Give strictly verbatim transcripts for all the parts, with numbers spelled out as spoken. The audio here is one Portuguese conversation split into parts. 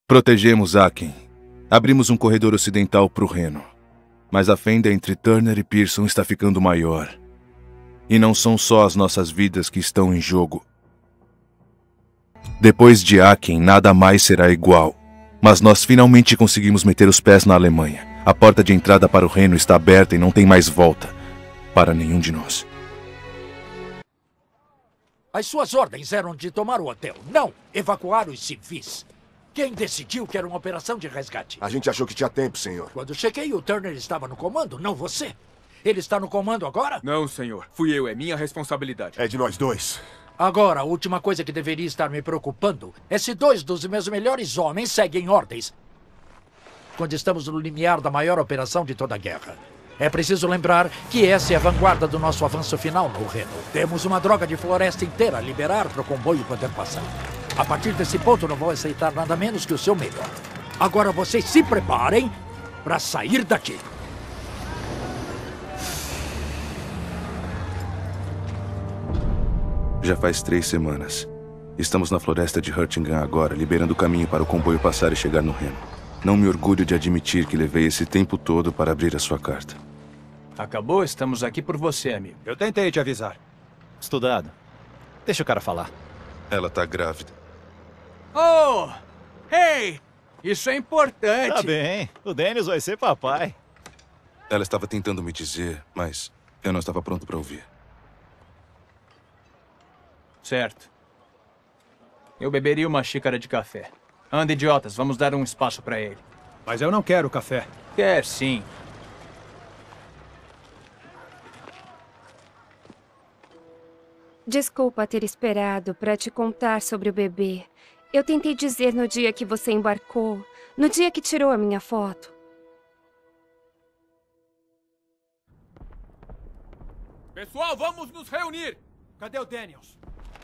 Protegemos Aken. Abrimos um corredor ocidental para o Reno. Mas a fenda entre Turner e Pearson está ficando maior. E não são só as nossas vidas que estão em jogo. Depois de Aken, nada mais será igual. Mas nós finalmente conseguimos meter os pés na Alemanha. A porta de entrada para o Reno está aberta e não tem mais volta. Para nenhum de nós. As suas ordens eram de tomar o hotel, não evacuar os civis. Quem decidiu que era uma operação de resgate? A gente achou que tinha tempo, senhor. Quando cheguei, o Turner estava no comando, não você. Ele está no comando agora? Não, senhor. Fui eu, é minha responsabilidade. É de nós dois. Agora, a última coisa que deveria estar me preocupando é se dois dos meus melhores homens seguem ordens. Quando estamos no limiar da maior operação de toda a guerra. É preciso lembrar que essa é a vanguarda do nosso avanço final no Reno. Temos uma droga de floresta inteira a liberar para o comboio poder passar. A partir desse ponto, não vou aceitar nada menos que o seu melhor. Agora vocês se preparem para sair daqui. Já faz três semanas. Estamos na floresta de Hurtingham agora, liberando o caminho para o comboio passar e chegar no Reno. Não me orgulho de admitir que levei esse tempo todo para abrir a sua carta. Acabou? Estamos aqui por você, amigo. Eu tentei te avisar. Estudado. Deixa o cara falar. Ela tá grávida. Oh! Hey! Isso é importante. Tá bem. O Daniels vai ser papai. Ela estava tentando me dizer, mas eu não estava pronto para ouvir. Certo. Eu beberia uma xícara de café. Anda, idiotas, vamos dar um espaço para ele. Mas eu não quero café. Quer sim. Desculpa ter esperado para te contar sobre o bebê. Eu tentei dizer no dia que você embarcou, no dia que tirou a minha foto. Pessoal, vamos nos reunir! Cadê o Daniels?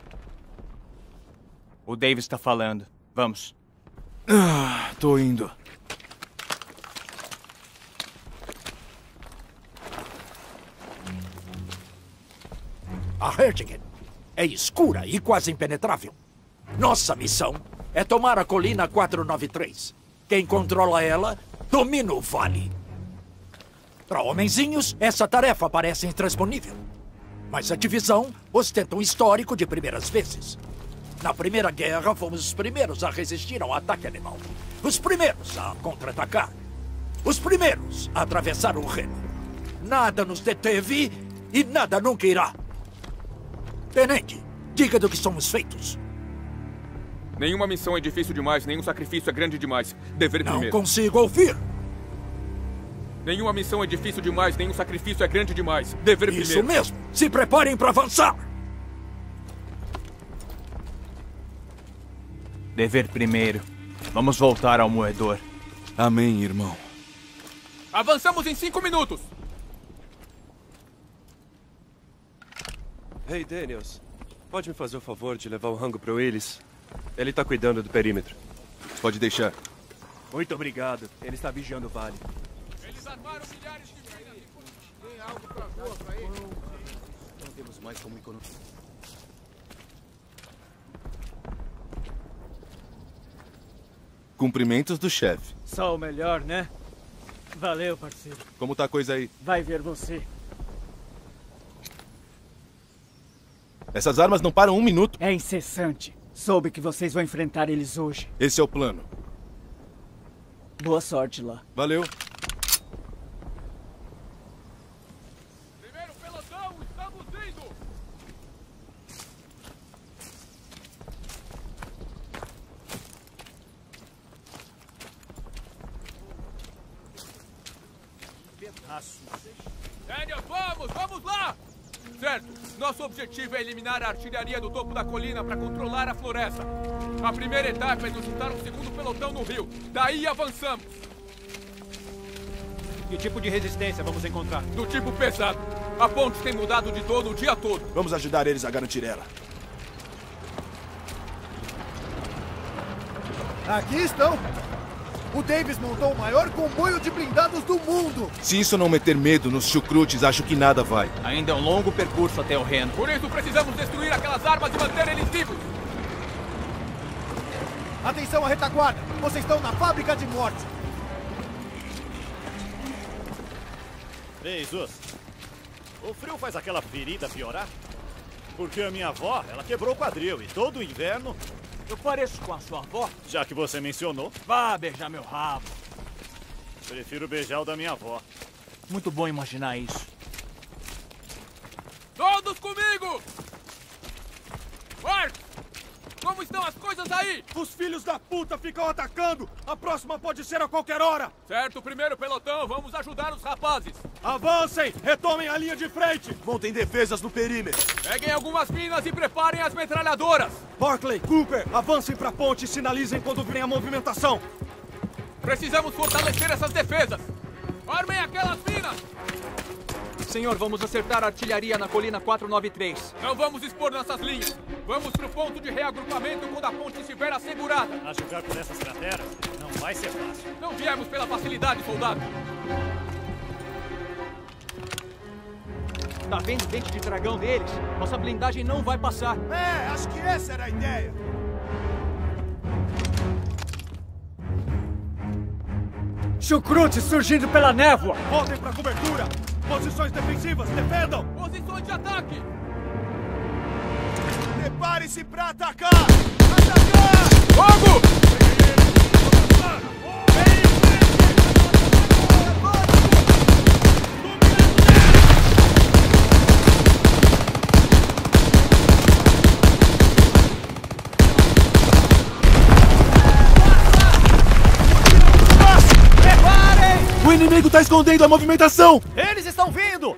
O Dave está falando. Vamos. Ah, tô indo. A Hurtingham é escura e quase impenetrável. Nossa missão é tomar a colina quatrocentos e noventa e três. Quem controla ela, domina o vale. Para homenzinhos, essa tarefa parece intransponível. Mas a divisão ostenta um histórico de primeiras vezes. Na Primeira Guerra, fomos os primeiros a resistir ao ataque alemão. Os primeiros a contra-atacar. Os primeiros a atravessar o Reno. Nada nos deteve e nada nunca irá. Tenente, diga do que somos feitos. Nenhuma missão é difícil demais, nenhum sacrifício é grande demais. Dever Não primeiro. consigo ouvir. Nenhuma missão é difícil demais, nenhum sacrifício é grande demais. Dever Isso primeiro. mesmo. Se preparem para avançar. Dever primeiro. Vamos voltar ao moedor. Amém, irmão. Avançamos em cinco minutos! Hey, Daniels. Pode me fazer o favor de levar o rango pro Willis? Ele tá cuidando do perímetro. Pode deixar. Muito obrigado. Ele está vigiando o vale. Eles armaram milhares de... Tem algo pra boa pra ele? Não temos mais como economizar. Cumprimentos do chefe. Só o melhor, né? Valeu, parceiro. Como tá a coisa aí? Vai ver você. Essas armas não param um minuto. É incessante. Soube que vocês vão enfrentar eles hoje. Esse é o plano. Boa sorte lá. Valeu. Primeiro pelotão, estamos indo! Daniel, vamos, vamos lá! Certo, nosso objetivo é eliminar a artilharia do topo da colina para controlar a floresta. A primeira etapa é nos juntar um segundo pelotão no rio. Daí avançamos. Que tipo de resistência vamos encontrar? Do tipo pesado. A ponte tem mudado de dono o dia todo. Vamos ajudar eles a garantir ela. Aqui estão! O Davis montou o maior comboio de blindados do mundo! Se isso não meter medo nos chucrutes, acho que nada vai. Ainda é um longo percurso até o Reno. Por isso precisamos destruir aquelas armas e manter eles vivos. Atenção à retaguarda! Vocês estão na fábrica de morte! Ei, Zus. O frio faz aquela ferida piorar? Porque a minha avó, ela quebrou o quadril e todo inverno... Eu pareço com a sua avó? Já que você mencionou... Vá beijar meu rabo. Prefiro beijar o da minha avó. Muito bom imaginar isso. Todos comigo! Mark! Como estão as coisas aí? Os filhos da puta ficam atacando! A próxima pode ser a qualquer hora! Certo, primeiro pelotão, vamos ajudar os rapazes. Avancem! Retomem a linha de frente! Montem defesas no perímetro. Peguem algumas minas e preparem as metralhadoras. Barclay, Cooper, avancem pra ponte e sinalizem quando virem a movimentação. Precisamos fortalecer essas defesas. Armem aquelas minas! Senhor, vamos acertar a artilharia na colina quatro nove três. Não vamos expor nossas linhas. Vamos pro ponto de reagrupamento quando a ponte estiver assegurada. A jogar por essas crateras não vai ser fácil. Não viemos pela facilidade, soldado. Tá vendo o dente de dragão deles? Nossa blindagem não vai passar. É, acho que essa era a ideia. Chucrute surgindo pela névoa! Voltem pra cobertura! Posições defensivas, defendam! Posições de ataque! Prepare-se pra atacar! Atacar! Fogo! O inimigo está escondendo a movimentação! Eles estão vindo!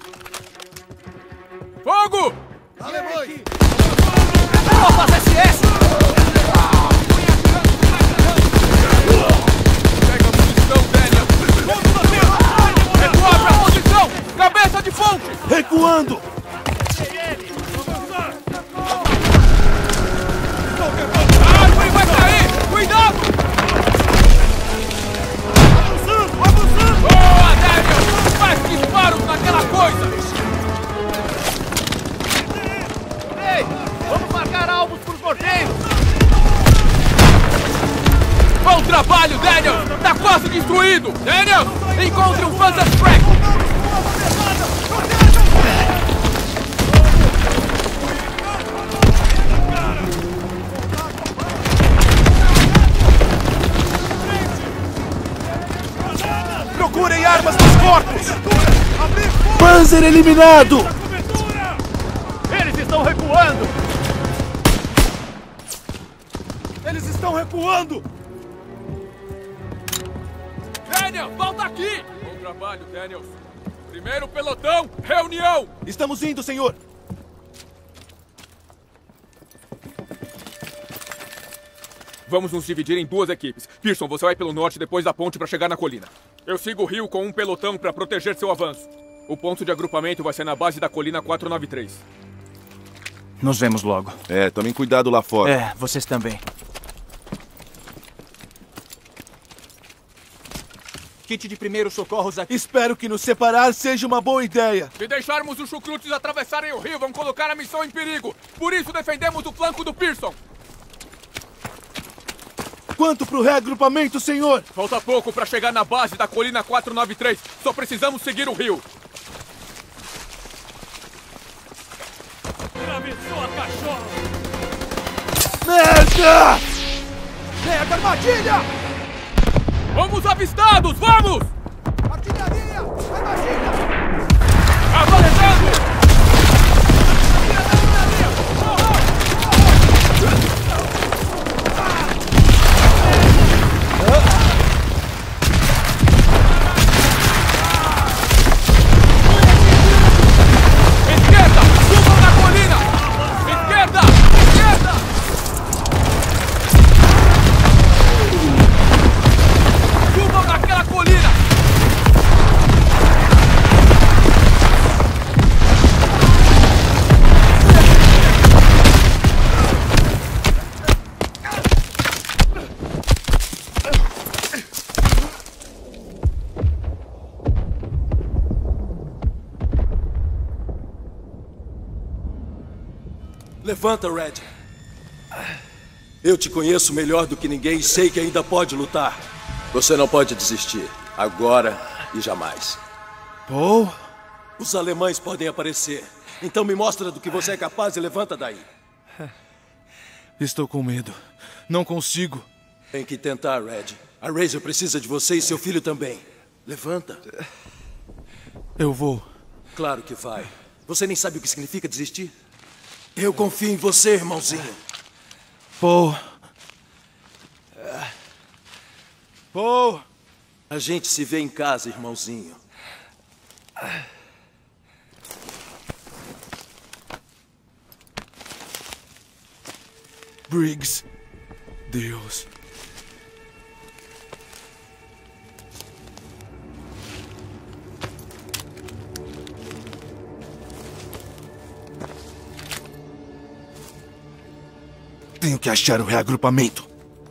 Fogo! Alemães! Tropas S S! Pega a munição, Daniel! Recuar pra posição! Cabeça de fonte! Recuando! A árvore vai cair! Cuidado! Boa, Daniel! Mais disparos naquela coisa! Ei! Vamos marcar alvos pros morteiros! Bom trabalho, Daniel! Tá quase destruído! Daniel! Encontre um Panzer Track! Procurem armas nos corpos! Panzer eliminado! Eles estão recuando! Eles estão recuando! Daniel, volta aqui! Bom trabalho, Daniel. Primeiro pelotão, reunião! Estamos indo, senhor! Vamos nos dividir em duas equipes. Pearson, você vai pelo norte depois da ponte para chegar na colina. Eu sigo o rio com um pelotão para proteger seu avanço. O ponto de agrupamento vai ser na base da colina quatro nove três. Nos vemos logo. É, tomem cuidado lá fora. É, vocês também. Kit de primeiros socorros aqui. Espero que nos separar seja uma boa ideia. Se deixarmos os chucrutes atravessarem o rio, vão colocar a missão em perigo. Por isso defendemos o flanco do Pearson. Quanto pro reagrupamento, senhor? Falta pouco para chegar na base da colina quatro nove três. Só precisamos seguir o rio. Travessou a cachorro! Merda! Merda, armadilha! Vamos avistados, vamos! Artilharia! Armadilha! Avançando! Esquerda! Subam na colina! Esquerda! Esquerda! Subam naquela colina! Levanta, Red. Eu te conheço melhor do que ninguém e sei que ainda pode lutar. Você não pode desistir. Agora e jamais. Paul? Os alemães podem aparecer. Então me mostra do que você é capaz e levanta daí. Estou com medo. Não consigo. Tem que tentar, Red. A Razor precisa de você e seu filho também. Levanta. Eu vou. Claro que vai. Você nem sabe o que significa desistir? Eu confio em você, irmãozinho. Paul. Paul. A gente se vê em casa, irmãozinho. Briggs. Deus. Tenho que achar o reagrupamento.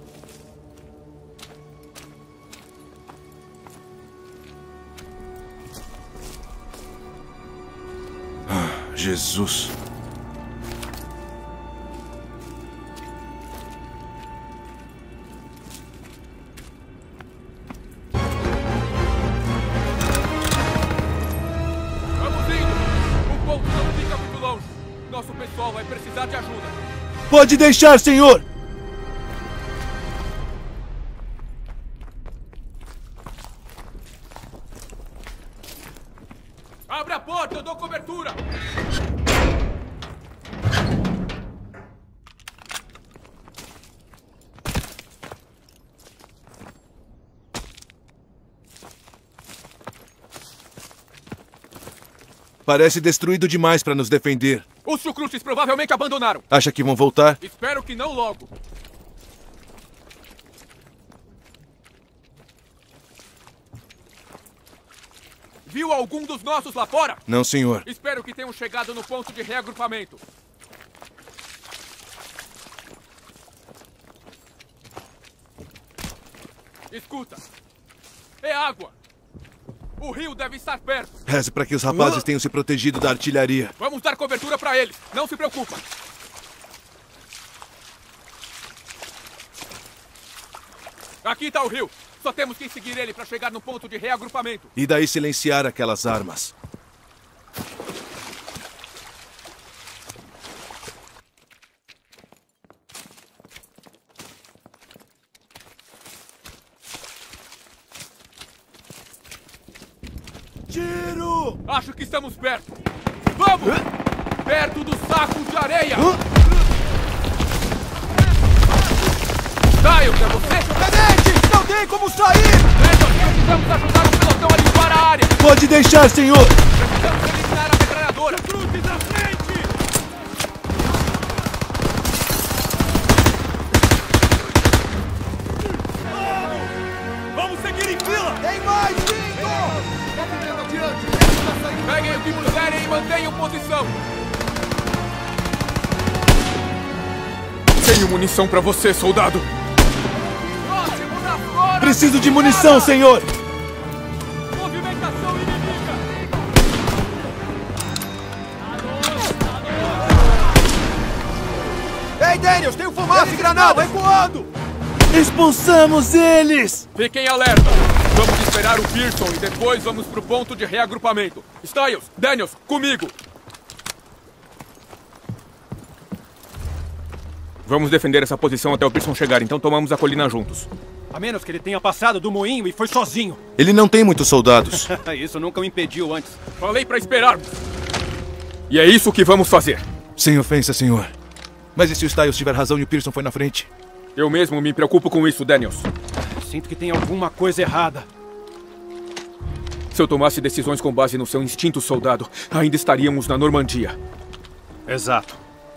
Ah, Jesus. pessoal vai precisar de ajuda. Pode deixar, senhor! Abre a porta, eu dou cobertura! Parece destruído demais para nos defender. Os chucrutes provavelmente abandonaram. Acha que vão voltar? Espero que não logo. Viu algum dos nossos lá fora? Não, senhor. Espero que tenham chegado no ponto de reagrupamento. Escuta. É água. O rio deve estar perto. Reze para que os rapazes uh! tenham se protegido da artilharia. Vamos dar cobertura para eles. Não se preocupa. Aqui está o rio. Só temos que seguir ele para chegar no ponto de reagrupamento. E daí silenciar aquelas armas. Tiro! Acho que estamos perto. Vamos! Hã? Perto do saco de areia! Caio, é você? Tenente! Não tem como sair! Nós precisamos ajudar o pelotão a limpar a área! Pode deixar, senhor! Precisamos eliminar a metralhadora! Cruz na frente! Vamos seguir em fila! Tem mais vindo! Peguem o que puderem e mantenham posição! Tenho munição pra você, soldado! Próximo da fora! Preciso de munição, senhor! Movimentação inimiga! Ei, Daniels, tem fumaça e granada ecoando! Expulsamos eles! Fiquem alerta! Vamos esperar o Pearson e depois vamos pro ponto de reagrupamento. Styles, Daniels, comigo! Vamos defender essa posição até o Pearson chegar, então tomamos a colina juntos. A menos que ele tenha passado do moinho e foi sozinho. Ele não tem muitos soldados. Isso nunca o impediu antes. Falei pra esperarmos. E é isso que vamos fazer. Sem ofensa, senhor. Mas e se o Styles tiver razão e o Pearson foi na frente? Eu mesmo me preocupo com isso, Daniels. Sinto que tem alguma coisa errada. Se eu tomasse decisões com base no seu instinto, soldado, ainda estaríamos na Normandia. Exato.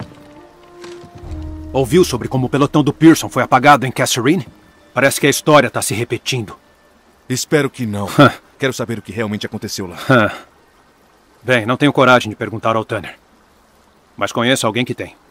Ouviu sobre como o pelotão do Pearson foi apagado em Kasserine? Parece que a história está se repetindo. Espero que não. Quero saber o que realmente aconteceu lá. Bem, não tenho coragem de perguntar ao Tanner. Mas conheço alguém que tem.